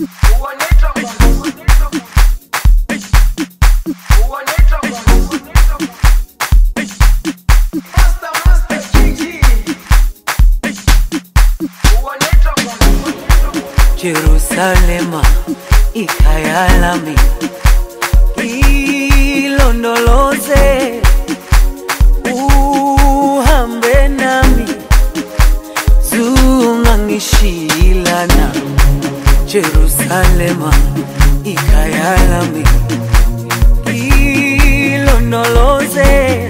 Jerusalema ikhaya lami, ilondoloze uhambe nami, zungangishilana. Jerusalema ikhaya lami, ilondoloze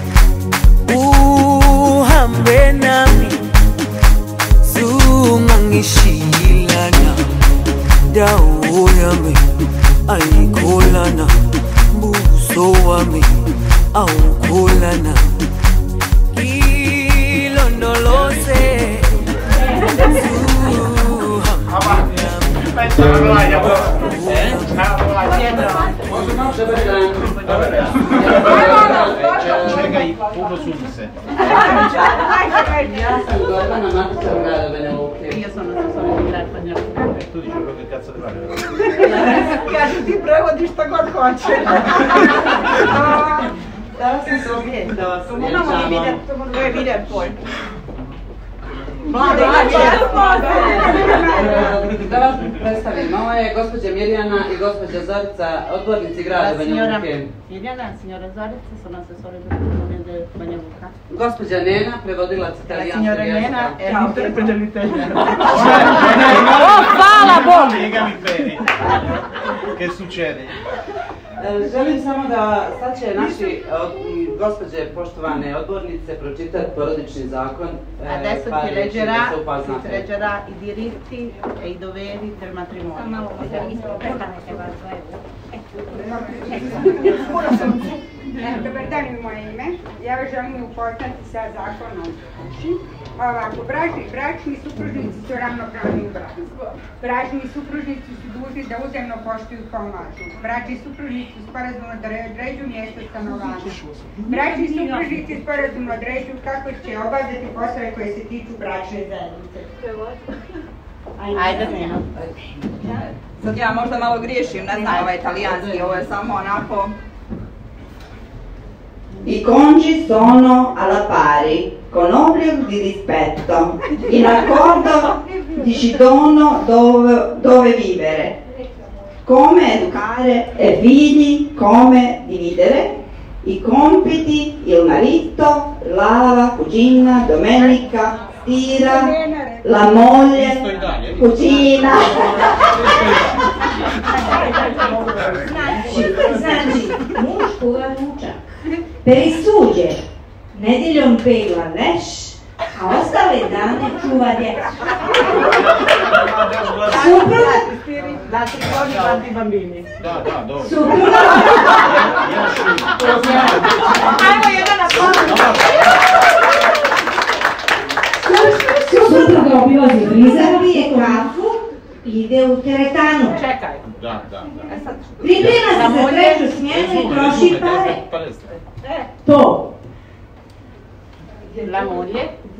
uhambe nami, zungangishilana. Dawo yami ayikholana, buso wami awukholana, ilondoloze Čekaj, puno sunce. Ja sam Gordana Matica u gradu Banja Luke. Io sono assessore di grad Banja Luka. Tu dici quello che cazzo ti pare. Kaže, ti prevodiš što god hoće. Da sam se objetala. To je video tvoj. Da vas predstavim, ovo je gospođa Mirjana i gospođa Zorica, odbornici grada Banja Luke. Mirjana, signora Zorica, sono assessore del comune di Banja Luka. Gospođa Nena, prevodilac italijanskog Signora jezika. Nena è l'interprete dell'italiano. Oh, fala Bog! Spiegami bene. Che succede? Želim samo da sad će naši gospođe poštovane odbornice pročitati porodični zakon. Adesso ti leggerà i diritti e i doveri del matrimonio. Dobar dan u moje ime. Ja vas želim upoznati sa zakonom. Ovako, bračni supružnici su ravnopravni u braku. Bračni supružnici su dužni da uzajamno poštuju i pomažu. Bračni supružnici sporazumno određuju mjesto stanovanja. Bračni supružnici sporazumno određuju kako će obavljati poslove koje se tiču bračne zajednice. Ajde, Nena. Sad ja možda malo griješim, ne znam ovaj italijanski, ovo je samo onako... I coniugi sono alla pari, con obbligo di rispetto, in accordo decidono dove vivere, come educare i figli, come dividere i compiti, il marito lava, cucina, domenica, stira, la moglie, cucina. Znači, muž kuva ručak, peri suđe, nedjeljom pegla leš, a ostale dane čuva djecu. Supruga... L'altri giorni quanti bambini? Da, dobro. Supruga... Ajmo jedan na Supruga obilazi frizera, pije kafu i ide u teretanu. Čekaj. Da. Priprema se za treću smjenu i troši pare. To. La moglie?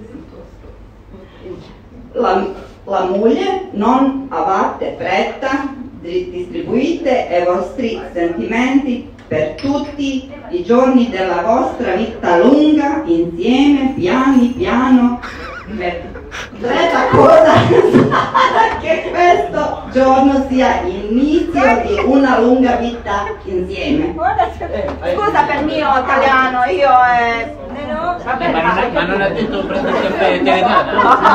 La moglie non avate fretta, distribuite i vostri sentimenti per tutti i giorni della vostra vita lunga, insieme, piano, Treta cosa che questo giorno sia inizio di una lunga vita insieme. Scusa per mio italiano, io Vabbè, ma non ha detto prendere il caffè teletana?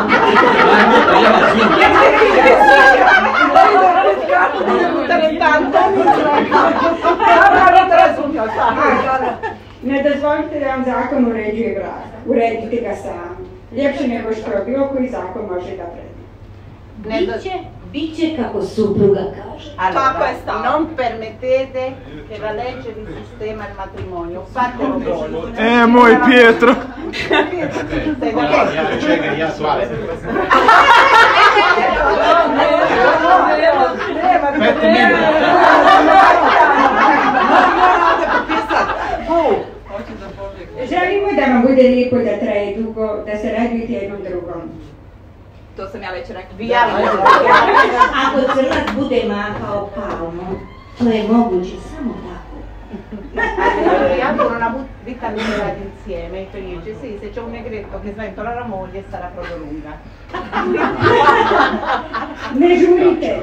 Ne dozvolite da vam zakon uređuje brak. Uredite ga sami. Ljepše nego što je bilo koji zakon može da predi. Biće kako supruga kaže. Tako je stav. Non permettete che la legge vi sistema il matrimonio. Fatelo voi. Moj Pietro. Čekaj, ja shvalim. 5 minuta. Želimo da vam bude lijepo, da traje dugo, da se radujete jednom drugom. To sam ja već rekla. Ako crnac bude mahao palmom, to je moguće samo tako. Aprono una vita lunga insieme, felice, sì, se c'è un negretto che sventola la moglie sarà proprio lunga. Ne žurite.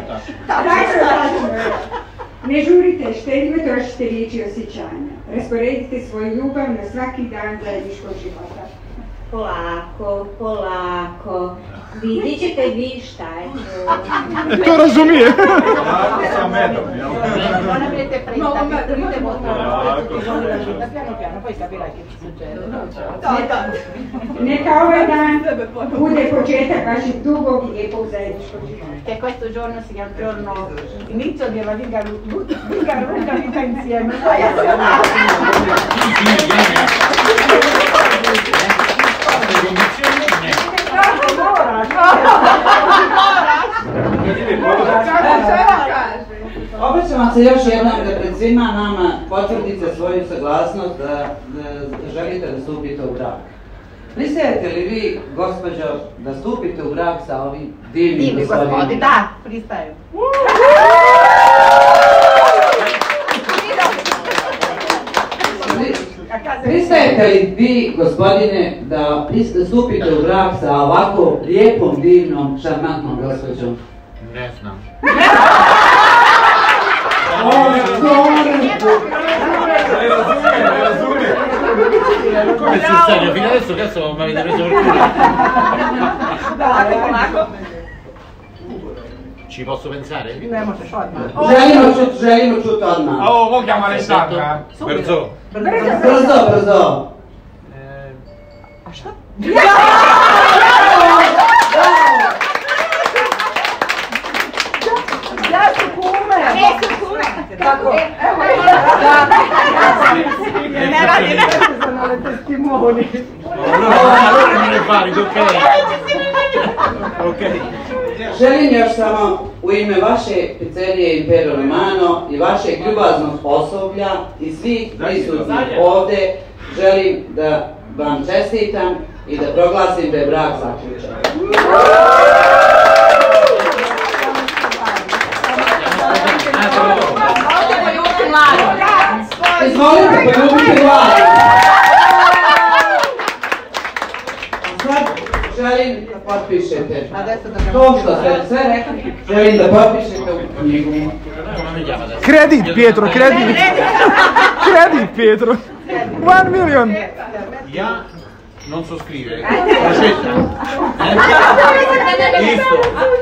Ne žurite, štedite, trošite riječi i osjećanja. Rasporedite svoju ljubav na svaki dan zajedničkog života. Polako, polako. Vidjet ćete vi šta je to. To razumije. Polako sa medom, jel? Non avete fretta, costruite molto tutti i giorni della vita, piano piano, poi capirai che ci succede. Neka ovaj dan bude početak vašeg dugog i lijepog zajedničkog života. Che questo giorno sia il giorno inizio della lunga vita insieme. Obraćam se još jednom da pred svima nama potvrdite svoju saglasnost da želite da stupite u brak. Pristajete li vi, gospođo, da stupite u brak sa ovim divnim gospodinom? Da, pristajem. Pristajete li vi, gospodine, da stupite u brak sa ovako lijepom, divnom, šarmantnom gospođom? Ne znam. Come sul serio? Fino adesso cazzo mi avete preso il culo. Ci posso pensare? Želimo čuti odmah. Oh, mo chiama Alessandra. Brzo. Brzo. A šta? Ja su kume! Kako? Evo ne radi, ne za nove testimoni. Allora non ne fare, ok. Želim još samo u ime vaše pizzerije Impero Romano i vašeg ljubaznog osoblja i svih prisutnih ovdje želim da vam čestitam i da proglasim da je brak zaključen. Izvolite poljubiti vladu. Sad želim da potpišete to što ste sve rekli. Želim da potpišete u knjigu. Kredit, Pietro, kredit. Kredit, Pietro. 1 milion. Ja non so scrivere. Accetta? Listo.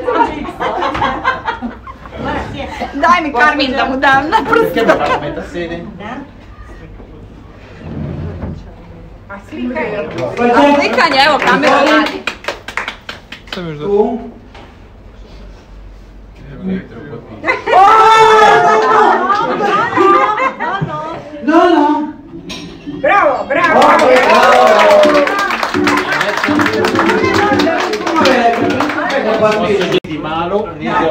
Daj mi Karmin da mu dam na prst. Perché mi fa metà sede? A slikanje. Slikanje, evo kamera radi. Tu. No. Bravo, bravo. Posso dire di malo, dico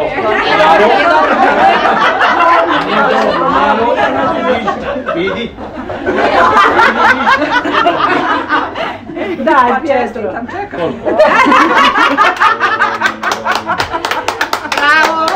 malo, vedi? Dai, Pietro. Bravo.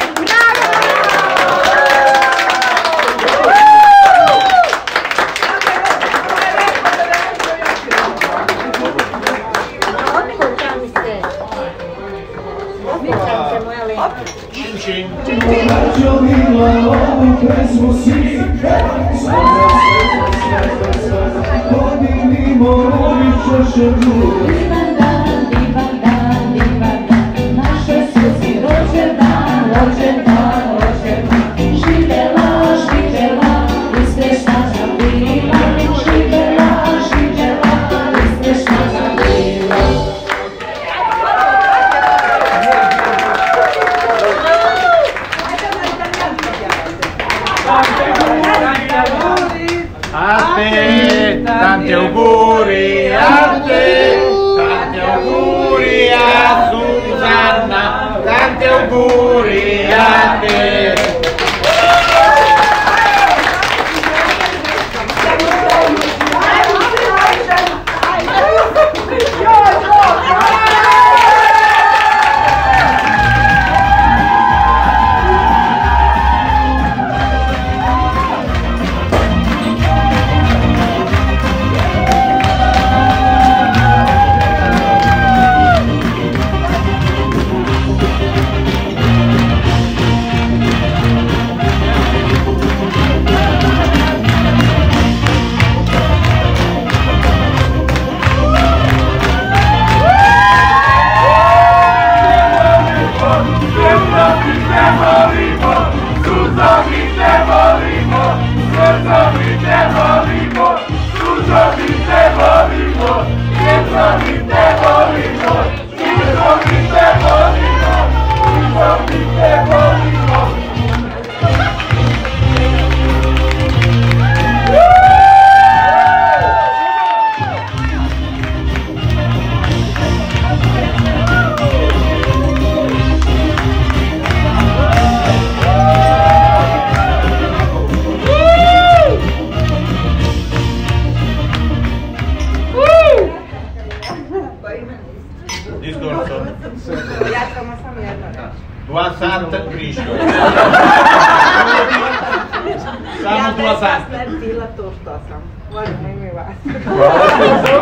Tanti auguri a te, tanti auguri a Susanna, tanti auguri a te. 2 sat prišlo. Samo 2 sat. Ja bila to što sam. Volim i mi vas.